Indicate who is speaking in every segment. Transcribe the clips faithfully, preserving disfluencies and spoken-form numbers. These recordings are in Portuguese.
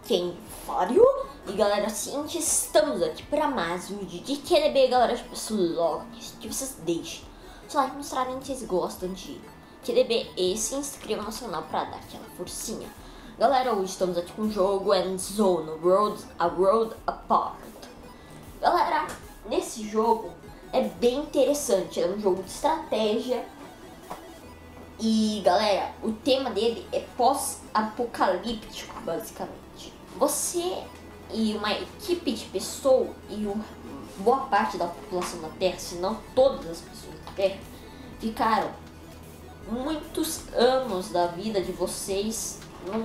Speaker 1: quem? Fábio. E galera, seguinte, estamos aqui para mais um vídeo de Q D B, galera. As pessoas logo que vocês deixem o like, mostrarem que vocês gostam de Q D B e se inscrevam no canal para dar aquela forcinha. Galera, hoje estamos aqui com o jogo Endzone World, A World Apart. Galera, nesse jogo é bem interessante, é um jogo de estratégia. E galera, o tema dele é pós-apocalíptico, basicamente. Você e uma equipe de pessoas e uma boa parte da população da Terra, se não todas as pessoas da Terra, ficaram muitos anos da vida de vocês num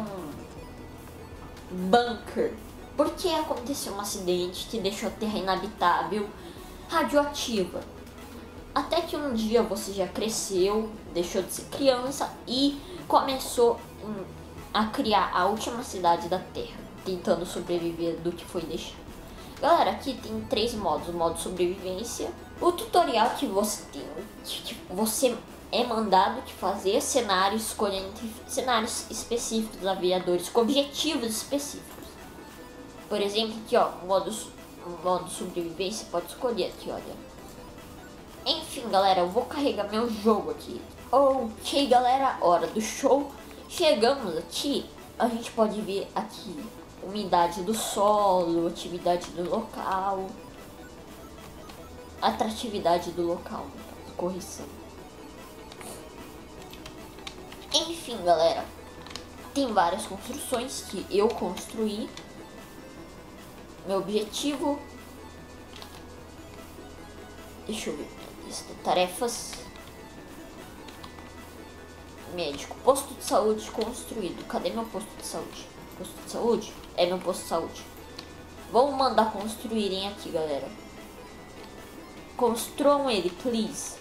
Speaker 1: bunker. Porque aconteceu um acidente que deixou a Terra inabitável, radioativa. Até que um dia você já cresceu, deixou de ser criança e começou a criar a última cidade da Terra, tentando sobreviver do que foi deixado. Galera, aqui tem três modos: o modo sobrevivência, o tutorial que você tem, que você é mandado de fazer cenários, escolhendo cenários específicos, aviadores com objetivos específicos. Por exemplo, aqui ó, o modo, o modo sobrevivência, pode escolher aqui, olha. Enfim, galera, eu vou carregar meu jogo aqui. Ok, galera, hora do show. Chegamos aqui, a gente pode ver aqui umidade do solo, atividade do local, atratividade do local, correção. Enfim, galera, tem várias construções que eu construí. Meu objetivo, deixa eu ver, lista de tarefas, médico, posto de saúde construído. Cadê meu posto de saúde? Posto de saúde? É meu posto de saúde. Vamos mandar construírem aqui, galera. Construam ele, please.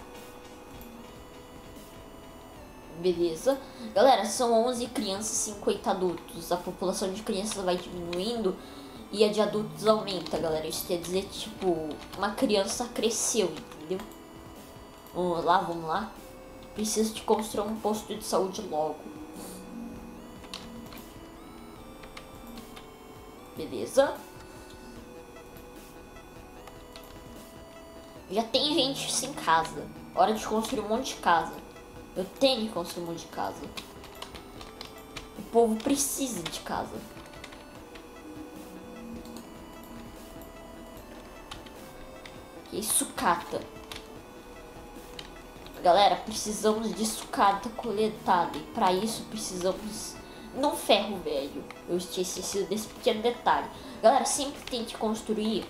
Speaker 1: Beleza. Galera, são onze crianças e cinquenta adultos. A população de crianças vai diminuindo e a de adultos aumenta, galera. Isso quer dizer, tipo, uma criança cresceu, entendeu? Vamos lá, vamos lá. Preciso de construir um posto de saúde logo. Beleza. Já tem gente sem casa. Hora de construir um monte de casa. Eu tenho que construir um monte de casa. O povo precisa de casa. E sucata. Galera, precisamos de sucata coletada. E para isso precisamos de um ferro velho. Eu tinha esquecido desse pequeno detalhe. Galera, sempre tente construir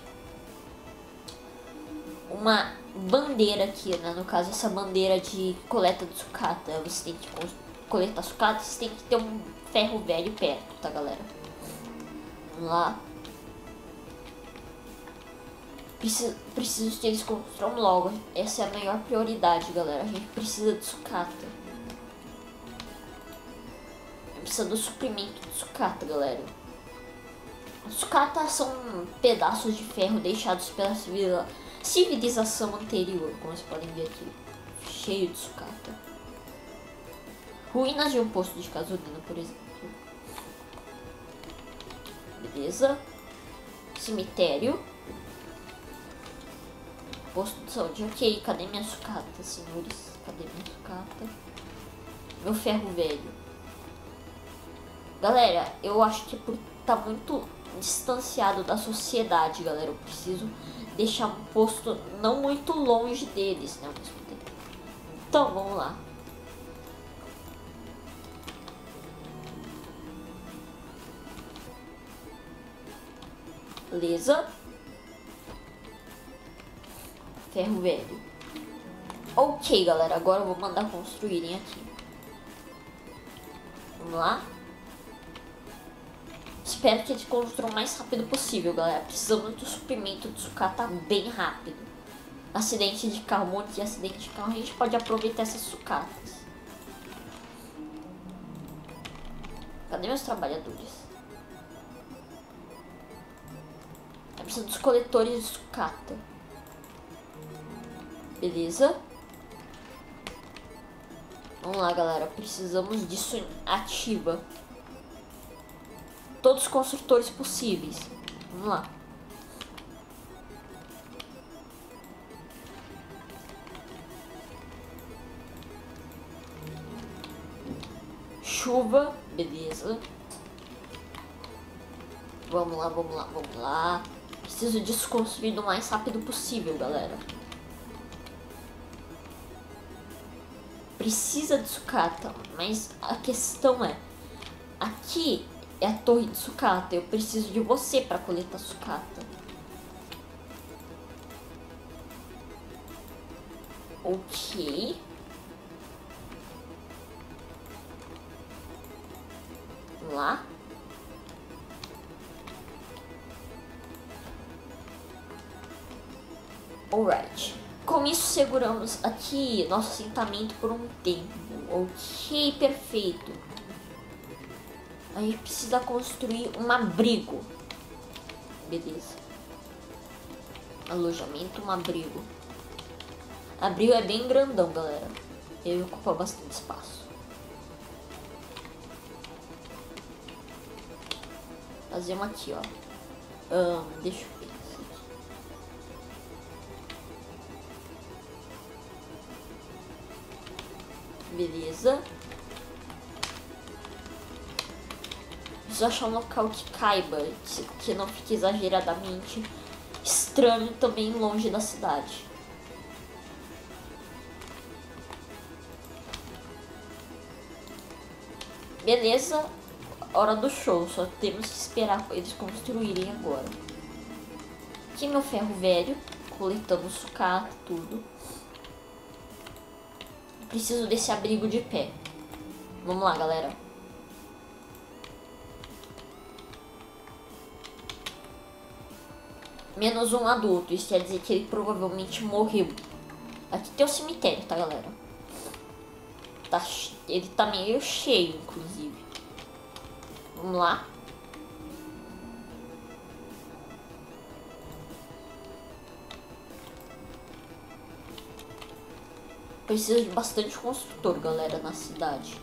Speaker 1: uma bandeira aqui, né? No caso, essa bandeira de coleta de sucata. Você tem que coletar sucata, você tem que ter um ferro velho perto, tá, galera? Vamos lá. Preciso, preciso que eles construam logo. Essa é a maior prioridade, galera. A gente precisa de sucata. Precisa do suprimento de sucata, galera. Sucata são pedaços de ferro deixados pela civilização anterior, como vocês podem ver aqui. Cheio de sucata. Ruínas de um posto de gasolina, por exemplo. Beleza. Cemitério. Posto de saúde. Ok, cadê minha sucata, senhores? Cadê minha sucata? Meu ferro velho. Galera, eu acho que por tá muito distanciado da sociedade, galera. Eu preciso deixar um posto não muito longe deles, né? Então, vamos lá. Beleza. Ferro velho. Ok, galera, agora eu vou mandar construírem aqui. Vamos lá. Espero que eles construam o mais rápido possível, galera. Precisamos do suprimento de sucata bem rápido. Acidente de carro, um monte de acidente de carro. A gente pode aproveitar essas sucatas. Cadê meus trabalhadores? Eu preciso dos coletores de sucata. Beleza. Vamos lá, galera. Precisamos disso ativa. todos os construtores possíveis. Vamos lá. Chuva, beleza. Vamos lá, vamos lá, vamos lá. Preciso disso construído o mais rápido possível, galera. Precisa de sucata, mas a questão é... Aqui é a torre de sucata. Eu preciso de você para coletar sucata. Ok. Vamos lá. Alright. Com isso seguramos aqui nosso assentamento por um tempo. Ok, perfeito. A gente precisa construir um abrigo. Beleza. Alojamento, um abrigo. Abrigo é bem grandão, galera. Ele ocupa bastante espaço. Fazemos aqui, ó. Um, deixa eu ver isso aqui. Beleza. Preciso achar um local que caiba, que não fique exageradamente estranho, também longe da cidade. Beleza, hora do show, só temos que esperar eles construírem agora. Aqui meu ferro velho, coletando sucata, tudo. Preciso desse abrigo de pé. Vamos lá, galera. Menos um adulto, isso quer dizer que ele provavelmente morreu. Aqui tem o cemitério, tá, galera? Tá, ele tá meio cheio, inclusive. Vamos lá. Preciso de bastante construtor, galera, na cidade.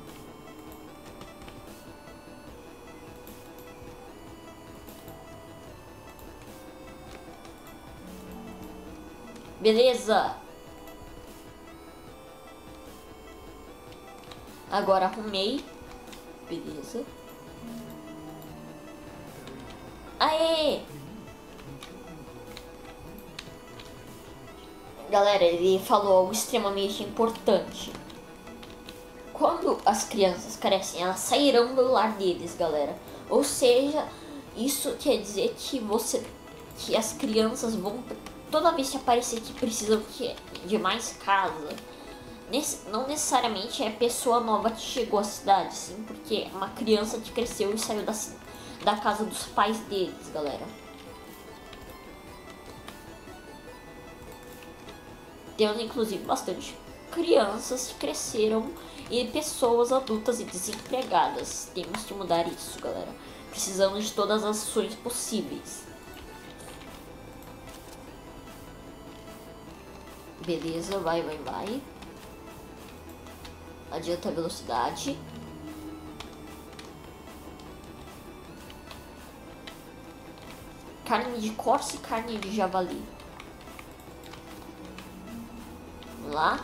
Speaker 1: Beleza. Agora arrumei. Beleza. Aê! Galera, ele falou algo extremamente importante. Quando as crianças crescem, elas sairão do lar deles, galera. Ou seja, isso quer dizer que você, que as crianças vão, toda vez que aparecer que precisam de mais casa, não necessariamente é a pessoa nova que chegou à cidade, sim, porque é uma criança que cresceu e saiu da, da casa dos pais deles, galera. Temos inclusive bastante crianças que cresceram e pessoas adultas e desempregadas. Temos que mudar isso, galera. Precisamos de todas as ações possíveis. Beleza, vai, vai, vai. Adianta a velocidade. Carne de corça e carne de javali. Vamos lá.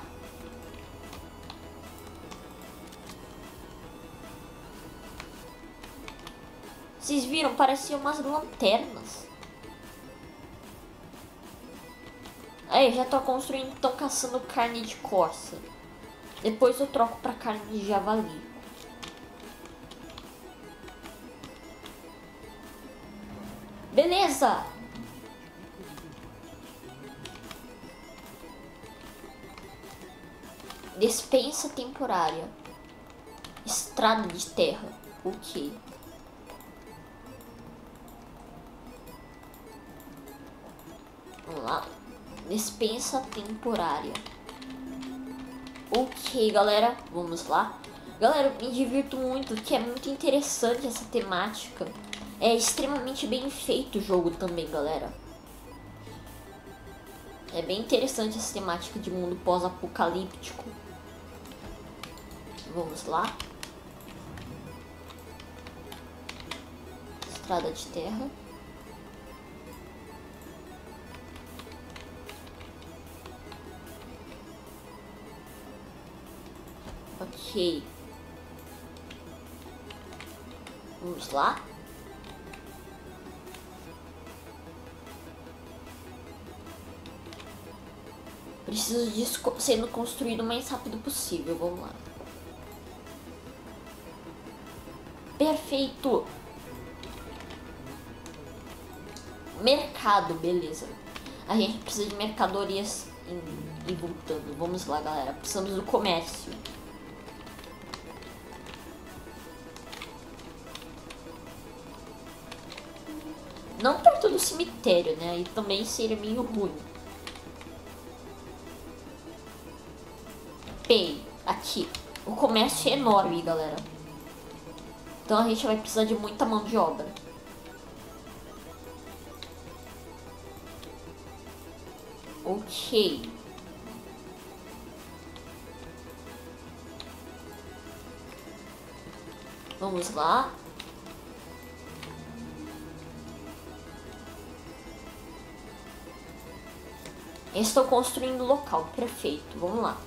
Speaker 1: Vocês viram? Pareciam umas lanternas. Aí, já tô construindo, tô caçando carne de corça. Depois eu troco pra carne de javali. Beleza! Despensa temporária. Estrada de terra. Ok. Vamos lá. Despensa temporária. Ok, galera. Vamos lá. Galera, eu me divirto muito, que é muito interessante essa temática. É extremamente bem feito o jogo também, galera. É bem interessante essa temática de mundo pós-apocalíptico. Vamos lá. estrada de terra. Ok. Vamos lá. Preciso disso sendo construído o mais rápido possível. Vamos lá. Perfeito. Mercado, beleza. A gente precisa de mercadorias e voltando. Vamos lá, galera. Precisamos do comércio. Não perto do cemitério, né? E também seria meio ruim. Pay, aqui. O comércio é enorme, galera. Então a gente vai precisar de muita mão de obra. Ok. Vamos lá. Estou construindo o local, perfeito. Vamos lá.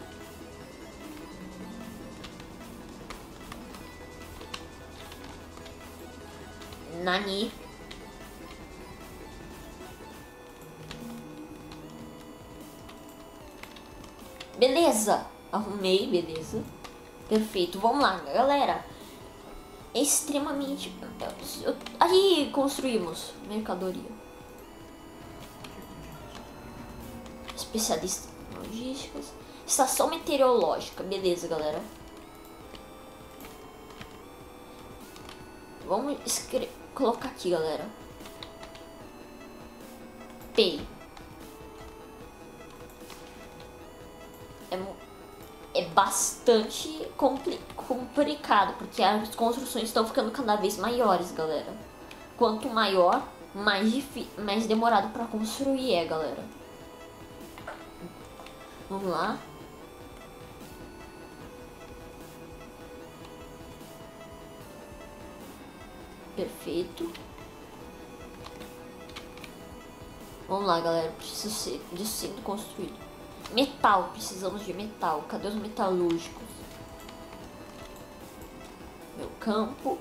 Speaker 1: Nani. Beleza. Arrumei, beleza. Perfeito. Vamos lá, galera. É extremamente... Aí construímos mercadoria. Especialista em logísticas. Estação meteorológica. Beleza, galera. Vamos escrever, colocar aqui, galera. P. É, é bastante compli complicado, porque as construções estão ficando cada vez maiores, galera. Quanto maior, mais, mais demorado para construir é, galera. Vamos lá. Perfeito. Vamos lá, galera. Precisa ser disso sendo construído. Metal. Precisamos de metal. Cadê os metalúrgicos? Meu campo.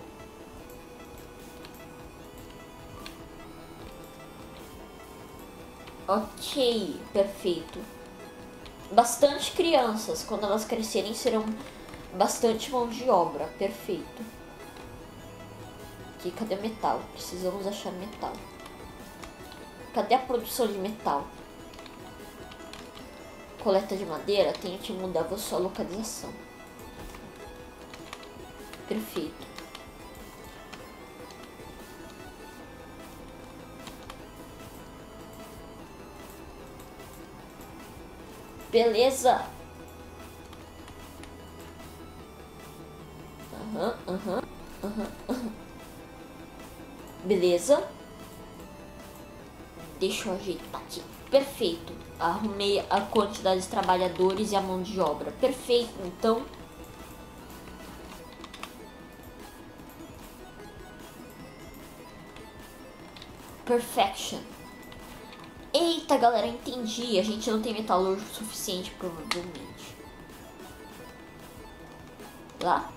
Speaker 1: Ok. Perfeito. Bastante crianças. Quando elas crescerem, serão bastante mão de obra. Perfeito. Aqui, cadê metal? Precisamos achar metal. Cadê a produção de metal? Coleta de madeira, tenho que mudar a sua localização. Perfeito. Beleza. Aham, aham, aham, aham. Beleza. Deixa eu ajeitar aqui. Perfeito. Arrumei a quantidade de trabalhadores e a mão de obra. Perfeito, então. Perfection. Eita, galera, entendi. A gente não tem metalúrgico suficiente, provavelmente. Lá.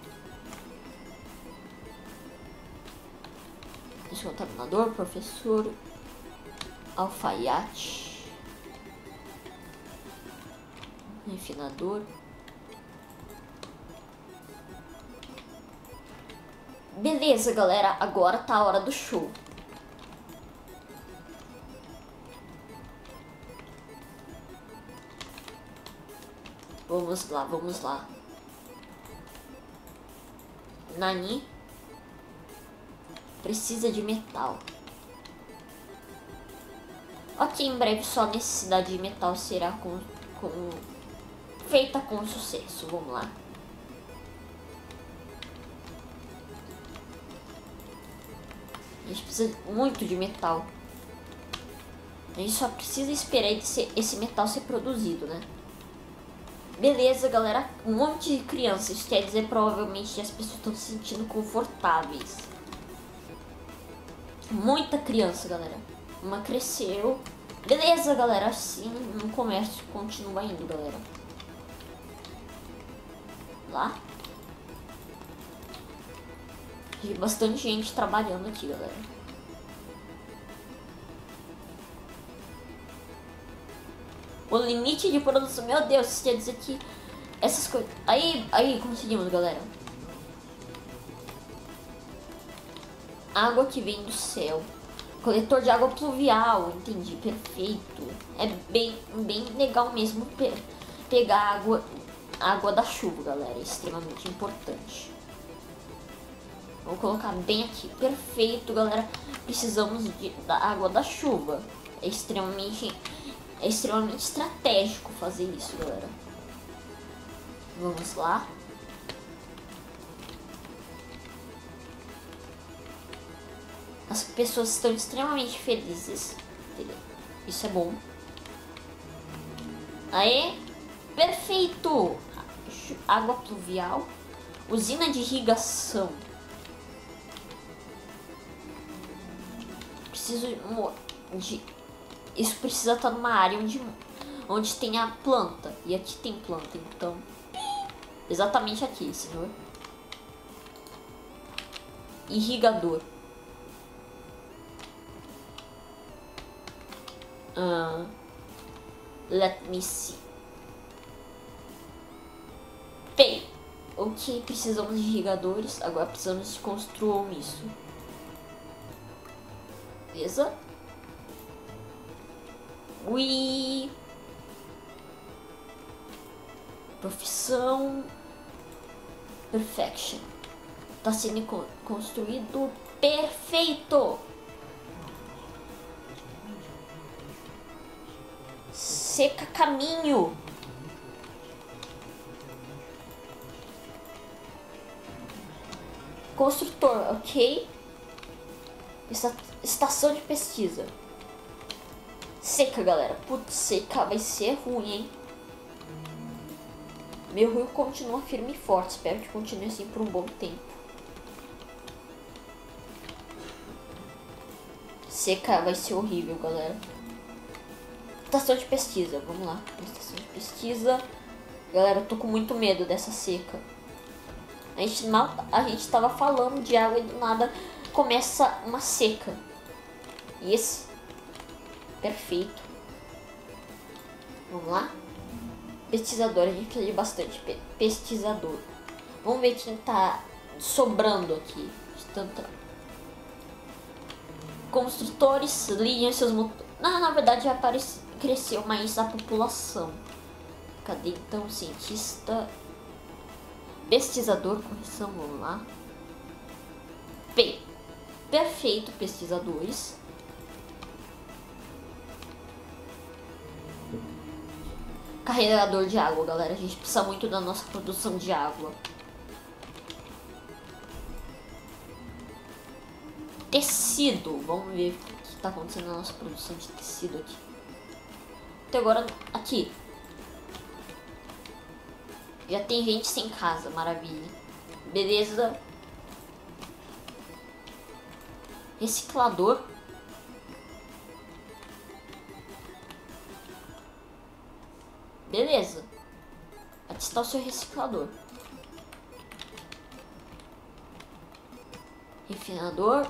Speaker 1: Descontaminador, professor. Alfaiate. Refinador. Beleza, galera. Agora tá a hora do show. Vamos lá, vamos lá. Nani precisa de metal. Ok, em breve sua necessidade de metal será com, com, feita com sucesso. Vamos lá. A gente precisa muito de metal. A gente só precisa esperar esse, esse metal ser produzido, né? Beleza, galera. Um monte de crianças. Isso quer dizer provavelmente que as pessoas estão se sentindo confortáveis. Muita criança, galera. Uma cresceu. Beleza, galera. Assim o comércio continua indo, galera. Lá. Tem bastante gente trabalhando aqui, galera. O limite de produção, meu Deus, isso quer dizer que essas coisas... Aí, aí conseguimos, galera. Água que vem do céu. Coletor de água pluvial, entendi, perfeito. É bem, bem legal mesmo pe pegar água, água da chuva, galera. É extremamente importante. Vou colocar bem aqui, perfeito, galera. Precisamos de, da água da chuva. É extremamente, é extremamente estratégico fazer isso, galera. Vamos lá. As pessoas estão extremamente felizes. Isso é bom. Aê! Perfeito! Água pluvial. Usina de irrigação. Preciso de... Isso precisa estar numa área onde, onde tem a planta. E aqui tem planta, então... Exatamente aqui, senhor. Irrigador. Uh, let me see. Bem, ok, precisamos de irrigadores. Agora precisamos de construir isso. Beleza? Ui. Profissão. Perfection. Tá sendo construído. Perfeito. Seca caminho. Construtor, ok. Estação de pesquisa. Seca, galera. Putz, seca vai ser ruim, hein? Meu rio continua firme e forte. Espero que continue assim por um bom tempo. Seca vai ser horrível, galera. Estação de pesquisa, vamos lá. Estação de pesquisa. Galera, eu tô com muito medo dessa seca. A gente, mal, a gente tava falando de água e do nada começa uma seca. Isso. Perfeito. Vamos lá. Pesquisador, a gente precisa de bastante pe pesquisador. Vamos ver quem tá sobrando aqui. Tanta... Construtores, liguem seus motores. Não, na verdade já apareceu. Cresceu mais a população. Cadê então? Cientista. Pesquisador, correção, vamos lá. Bem, perfeito, pesquisadores. Carregador de água, galera. A gente precisa muito da nossa produção de água. Tecido. Vamos ver o que está acontecendo na nossa produção de tecido aqui. Até agora, aqui. Já tem gente sem casa, maravilha. Beleza. Reciclador. Beleza. Aqui está o seu reciclador. Refinador.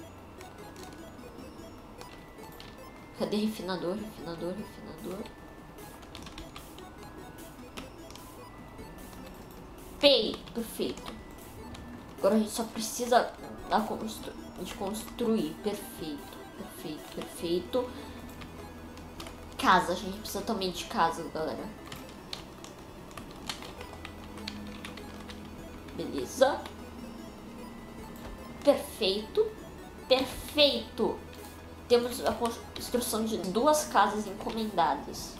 Speaker 1: Cadê refinador? Refinador, refinador. Feito, perfeito. Agora a gente só precisa da constru de construir. Perfeito, perfeito, perfeito. Casa, a gente precisa também de casa, galera. Beleza. Perfeito. Perfeito. Temos a construção de duas casas encomendadas.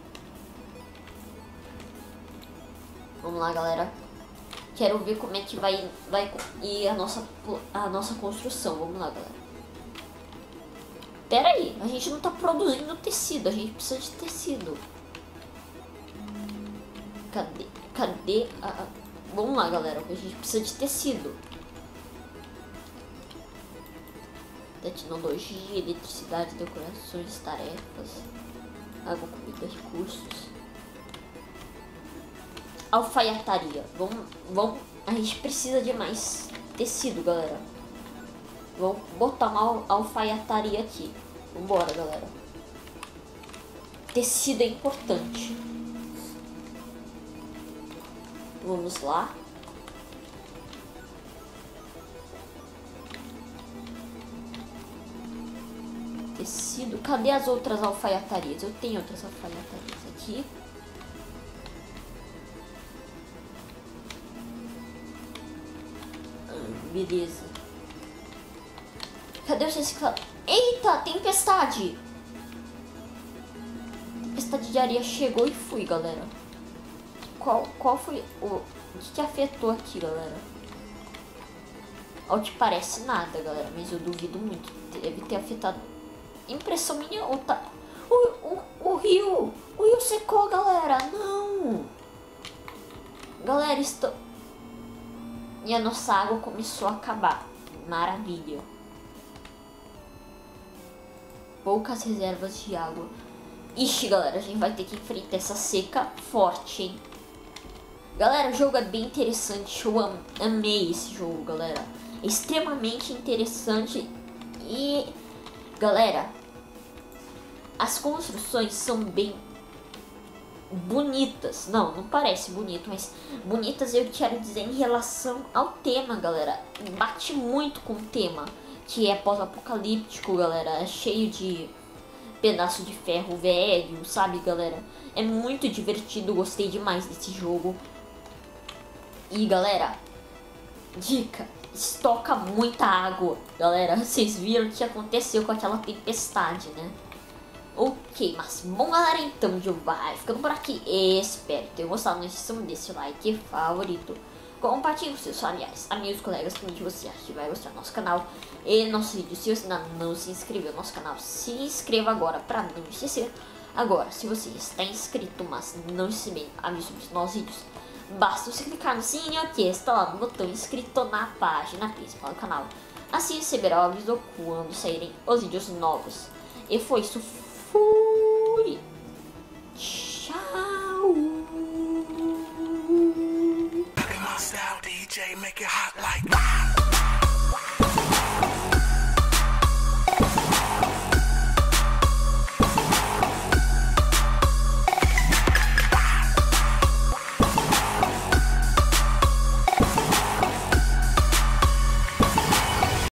Speaker 1: Vamos lá, galera. Quero ver como é que vai, vai ir a nossa, a nossa construção. Vamos lá, galera. Pera aí, a gente não tá produzindo tecido. A gente precisa de tecido. Cadê? Cadê? A, a... Vamos lá, galera. A gente precisa de tecido. tecnologia, eletricidade, decorações, tarefas, água, comida, recursos. Alfaiataria. Vamos, vamos, a gente precisa de mais tecido, galera. Vamos botar uma alfaiataria aqui. Vambora, galera. Tecido é importante. Vamos lá. Tecido. Cadê as outras alfaiatarias? Eu tenho outras alfaiatarias aqui. Ah, beleza. Cadê os reciclados? Eita, tempestade! Tempestade de areia chegou e fui, galera. Qual, qual foi o... O que, que afetou aqui, galera? Ao que parece nada, galera. Mas eu duvido muito. Deve ter afetado. Impressão minha ou tá... O, o, o rio... O rio secou, galera. Não! Galera, estou... E a nossa água começou a acabar. Maravilha. Poucas reservas de água. Ixi, galera, a gente vai ter que enfrentar essa seca forte, hein? Galera, o jogo é bem interessante. Eu am amei esse jogo, galera. É extremamente interessante. E, galera, as construções são bem bonitas. Não, não parece bonito, mas bonitas eu quero dizer em relação ao tema, galera. Bate muito com o tema, que é pós-apocalíptico, galera. É cheio de pedaço de ferro velho, sabe, galera? É muito divertido, gostei demais desse jogo. E, galera, dica, estoca muita água, galera. Vocês viram o que aconteceu com aquela tempestade, né? Ok, mas bom, galera, então o jogo vai ficando por aqui. Espero ter gostado. Não esqueçam de deixar o like favorito. Compartilhe com seus familiares, amigos, colegas, com que você acha que vai gostar do nosso canal e nosso vídeo. Se você ainda não se inscreveu no nosso canal, se inscreva agora para não esquecer. Agora, se você está inscrito, mas não recebeu aviso sobre os nossos vídeos, basta você clicar no sininho que está lá no botão inscrito na página principal do canal. Assim receberá o aviso quando saírem os vídeos novos. E foi isso. Fui!